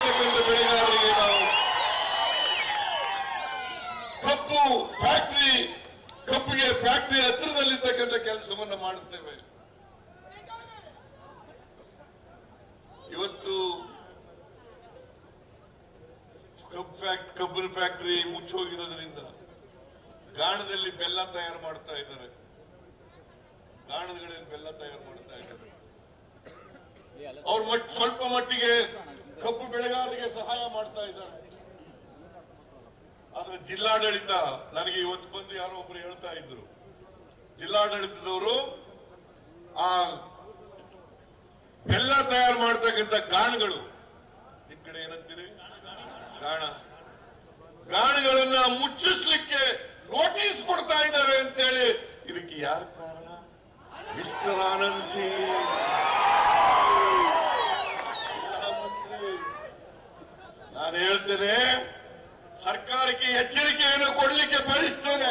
ಬೆಳೆಗಾರರಿಗೆ ನಾವು ಕಬ್ಬಿಗೆ ಫ್ಯಾಕ್ಟರಿ ಹತ್ತಿರದಲ್ಲಿರ್ತಕ್ಕಂಥ ಕೆಲಸವನ್ನು ಮಾಡುತ್ತೇವೆ. ಇವತ್ತು ಕಬ್ಬಿನ ಫ್ಯಾಕ್ಟರಿ ಮುಚ್ಚೋಗಿರೋದ್ರಿಂದ ಗಾಣದಲ್ಲಿ ಬೆಲ್ಲ ತಯಾರು ಮಾಡ್ತಾ ಇದ್ದಾರೆ. ಗಾಣಗಳಲ್ಲಿ ಬೆಲ್ಲ ತಯಾರು ಮಾಡ್ತಾ ಇದ್ದಾರೆ. ಅವ್ರ ಸ್ವಲ್ಪ ಮಟ್ಟಿಗೆ ಕಬ್ಬು ಬೆಳೆಗಾರರಿಗೆ ಸಹಾಯ ಮಾಡ್ತಾ ಇದ್ದಾರೆ. ಆದ್ರೆ ಜಿಲ್ಲಾಡಳಿತ ನನಗೆ ಇವತ್ತು ಬಂದು ಯಾರೋ ಒಬ್ರು ಹೇಳ್ತಾ ಇದ್ರು, ಜಿಲ್ಲಾಡಳಿತದವರು ಆ ಬೆಲ್ಲ ತಯಾರು ಮಾಡ್ತಕ್ಕಂಥ ಗಾಣಗಳು, ನಿಮ್ ಕಡೆ ಏನಂತೀರಿ, ಗಾಣಗಳನ್ನ ಮುಚ್ಚಿಸ್ಲಿಕ್ಕೆ ನೋಟಿಸ್ ಕೊಡ್ತಾ ಇದ್ದಾರೆ ಅಂತೇಳಿ. ಇದಕ್ಕೆ ಯಾರು ಕಾರಣ? ಮಿಸ್ಟರ್ ಆನಂದ್ ಸಿಂಗ್ ನಾನು ಹೇಳ್ತೇನೆ, ಸರ್ಕಾರಕ್ಕೆ ಎಚ್ಚರಿಕೆಯನ್ನು ಕೊಡಲಿಕ್ಕೆ ಬಯಸ್ತೇನೆ.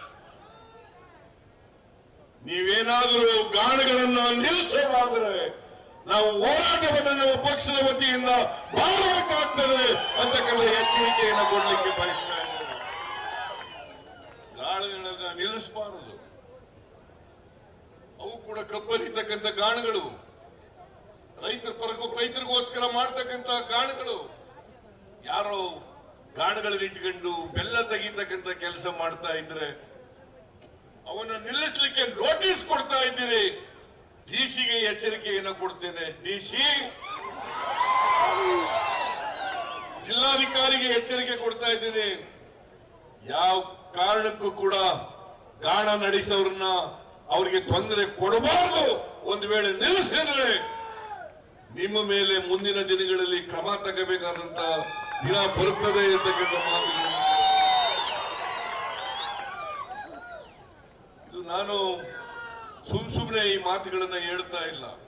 ನೀವೇನಾದರೂ ಗಾಣಗಳನ್ನ ನಿಲ್ಲಿಸೋದಾದ್ರೆ ನಾವು ಹೋರಾಟವನ್ನು ನಮ್ಮ ಪಕ್ಷದ ವತಿಯಿಂದ ಮಾಡಬೇಕಾಗ್ತದೆ ಅಂತಕ್ಕಂಥ ಎಚ್ಚರಿಕೆಯನ್ನು ಕೊಡಲಿಕ್ಕೆ ಬಯಸ್ತಾ ಇದ್ದೇವೆ. ಗಾಣಗಳನ್ನ ನಿಲ್ಲಿಸಬಾರದು. ಅವು ಕೂಡ ಕಬ್ಬರಿತಕ್ಕಂಥ ಗಾಣಗಳು, ರೈತರಿಗೋಸ್ಕರ ಮಾಡ್ತಕ್ಕಂಥ ಗಾಣಗಳು. ಯಾರೋ ಗಾಣಗಳನ್ನು ಇಟ್ಕೊಂಡು ಬೆಲ್ಲ ತೆಗಿತಕ್ಕಂಥ ಕೆಲಸ ಮಾಡ್ತಾ ಇದ್ರೆ ಅವನ್ನ ನಿಲ್ಲಿಸಲಿಕ್ಕೆ ನೋಟಿಸ್ ಕೊಡ್ತಾ ಇದ್ದೀರಿ. ಡಿಸಿಗೆ ಎಚ್ಚರಿಕೆಯನ್ನು ಕೊಡ್ತೇನೆ. ಡಿಸಿ, ಜಿಲ್ಲಾಧಿಕಾರಿಗೆ ಎಚ್ಚರಿಕೆ ಕೊಡ್ತಾ ಇದ್ದೀನಿ. ಯಾವ ಕಾರಣಕ್ಕೂ ಕೂಡ ಗಾಣ ನಡೆಸೋರನ್ನ ಅವರಿಗೆ ತೊಂದರೆ ಕೊಡಬಾರದು. ಒಂದು ವೇಳೆ ನಿಲ್ಲಿಸಿದ್ರೆ ನಿಮ್ಮ ಮೇಲೆ ಮುಂದಿನ ದಿನಗಳಲ್ಲಿ ಕ್ರಮ ತಗೋಬೇಕಾದಂತ ದಿನ ಬರುತ್ತದೆ ಅಂತಕ್ಕಂಥ ಮಾತುಗಳು. ಇದು ನಾನು ಸುಮ್ಮನೆ ಈ ಮಾತುಗಳನ್ನ ಹೇಳ್ತಾ ಇಲ್ಲ.